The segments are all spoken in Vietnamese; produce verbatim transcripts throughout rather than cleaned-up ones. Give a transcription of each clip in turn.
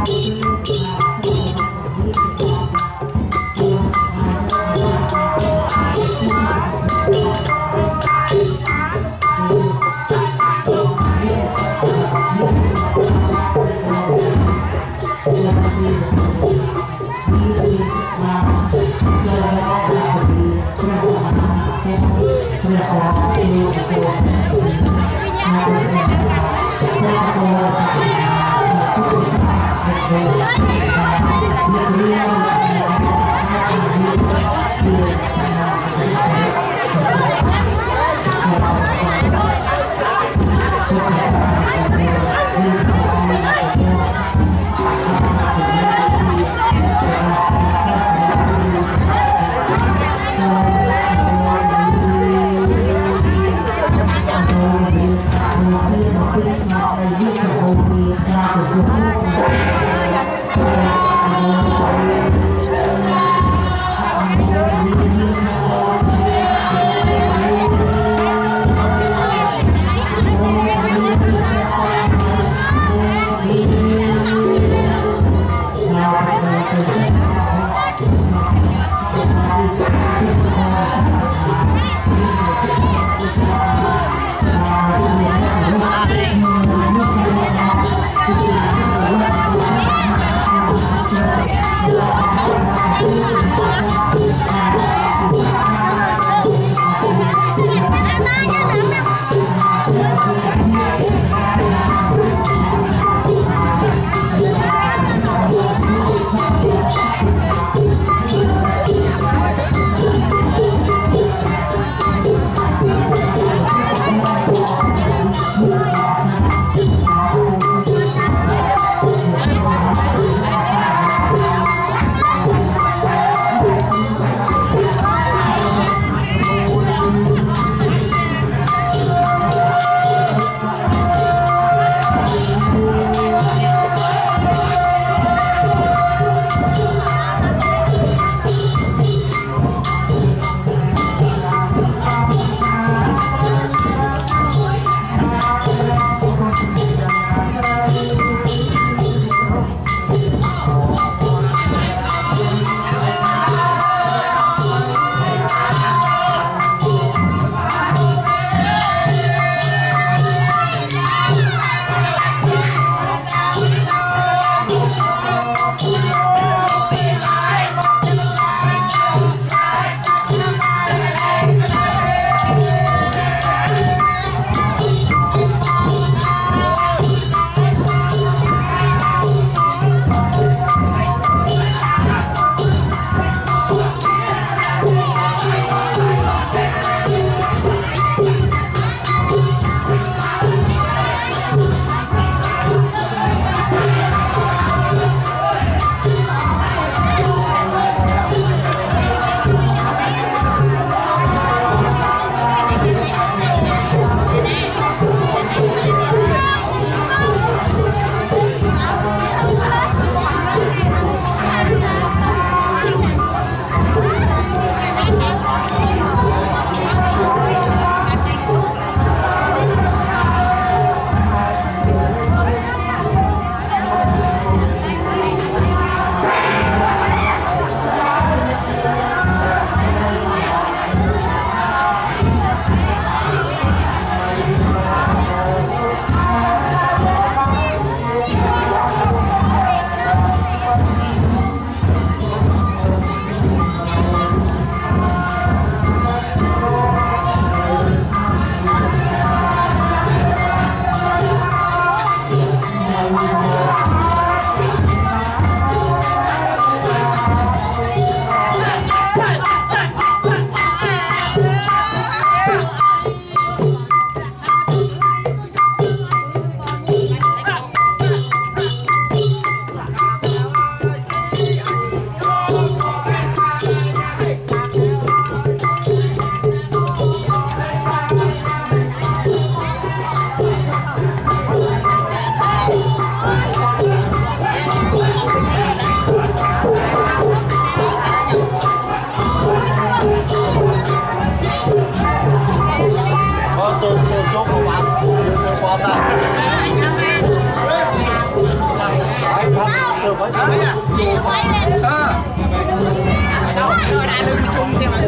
Thank you. đã lưng chung thì mà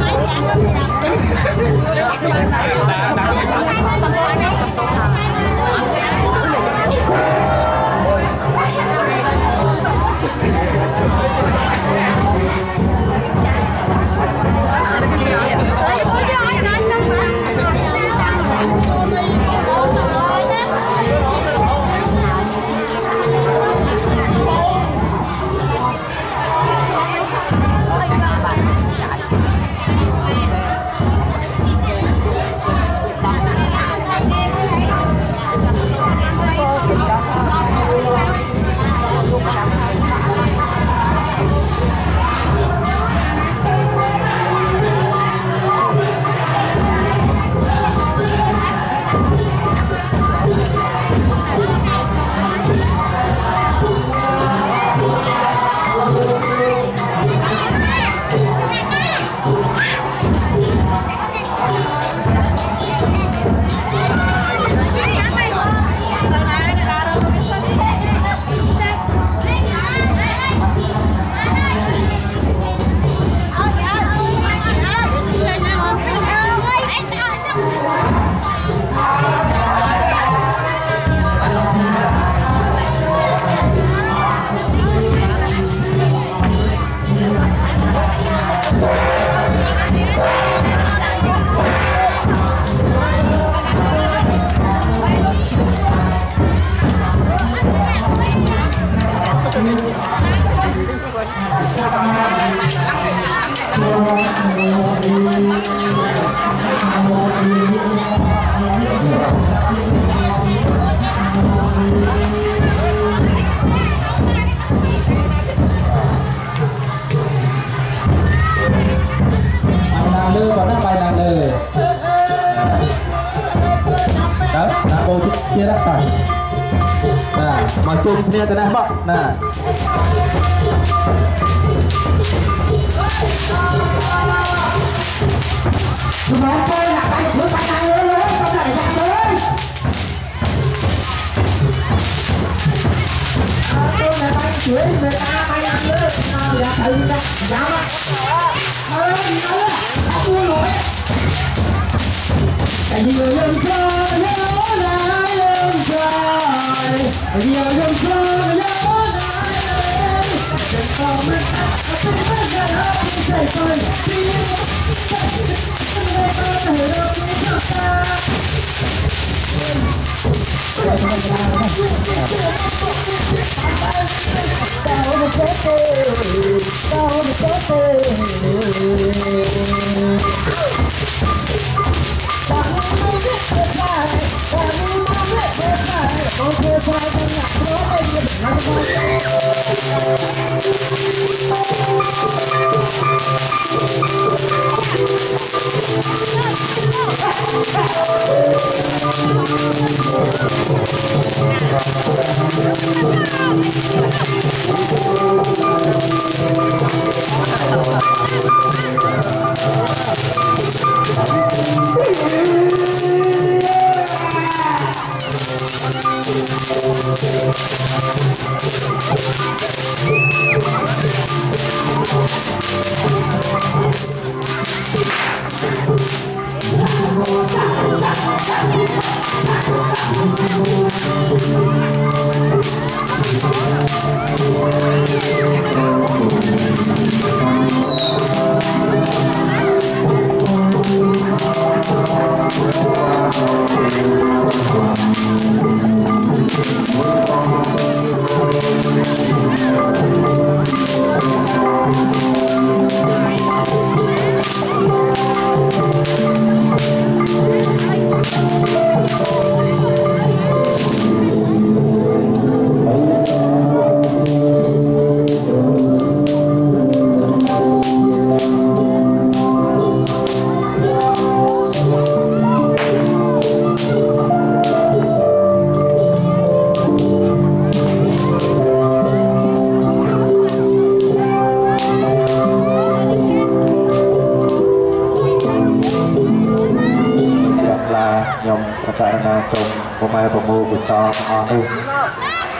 chia đắc sẵn nah mà chung kia cái này bọc nè chúng nó coi là cái thứ cái này ơi con này ra tới tôi là bay chuối người ta bay ăn nữa nào là tự ra giáo ơi gì đó không mua nổi tại vì người dân cho nhớ lại dân trời tại vì người dân cho nhớ lại đừng còn mất tôi mất ra đó chạy tôi đi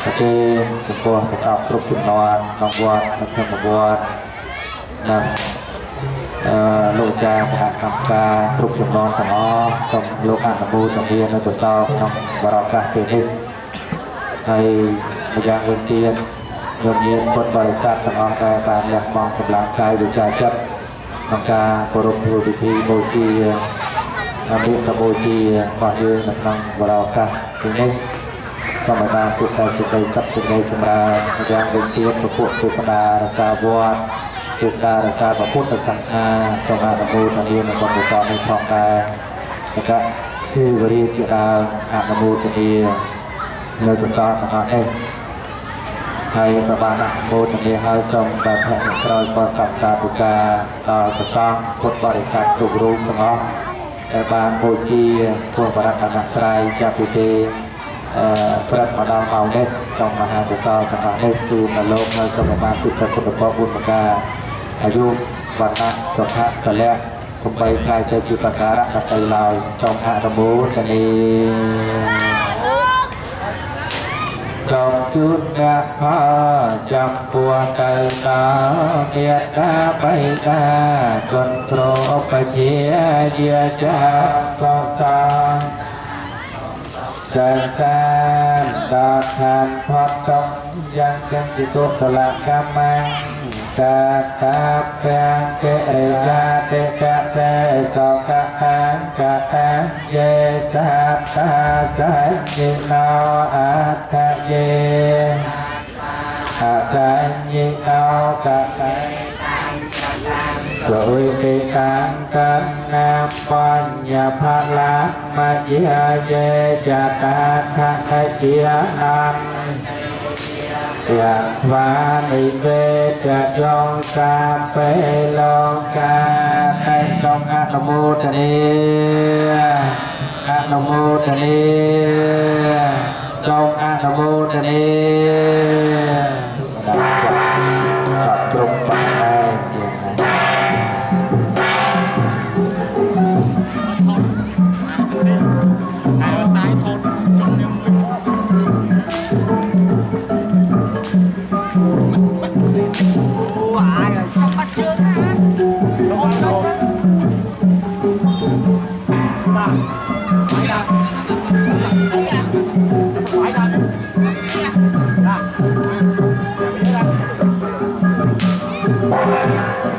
ok chúng tôi sẽ đọc trục trường đoàn đồng vọt đồng thêm một vọt nằm lộ ra một hạt nằm ca trục trường đoàn của nó trong lúc hạt nằm bu trong viên nó tụi tao trong và đọc cả tiền hình hay một dạng nguyên tiền nhộn nhiên quân bày sát trong họ ra và nhạc mong một lãng trai điều tra chất nằm ca cổ độc thừa bị thi bồi chi nằm điện và bồi chi còn như nằm nằm và đọc cả tiền hình trong bài bàn cuộc đời cuộc đời sắp cuộc đời chúng ta đang đến tiên của cuộc cuộc đà là sao vua cuộc đà là sao và phút được thằng a trong hạ nam mô thanh niên là còn một con nên thòng đà các khi vừa đi chuyện là hạ nam mô thanh niên nơi chúng ta thằng họ em hay và bạn hạ nam mô thanh niên hơi trong bài hẹn rồi qua sắp ta cuộc ca ở cuộc con phút bảo để sạch tục rung thằng họ bạn hồi chi của bà đặt đặt trai cha phụ tê Prat pada mau deh, trong maha besar sama deh tu kalau mau sama masuk ke kota pun maka ayu warna coklat kelak sampai kai saya juta karat sampai lau trong hạ rabu tadi trong chút ngã phá trong bùa cây ta kiệt ta bay ta control phải chia chia cha so sa Dan dan dan potong yang kan itu selakaman tetap yang kerja tidak sesokan kata ye sabta sanjino ataye sanjino kata rồi khi tăng cân nam quan nhà phát lá mà chia dê cha ta thang chia nam ya và đi về cha trong cà phê long ca tay trong a nam mô tây ni a nam mô tây ni trong a nam mô tây ni trục bài Hãy subscribe cho kênh Ghiền Mì Gõ để không bỏ lỡ những video hấp dẫn.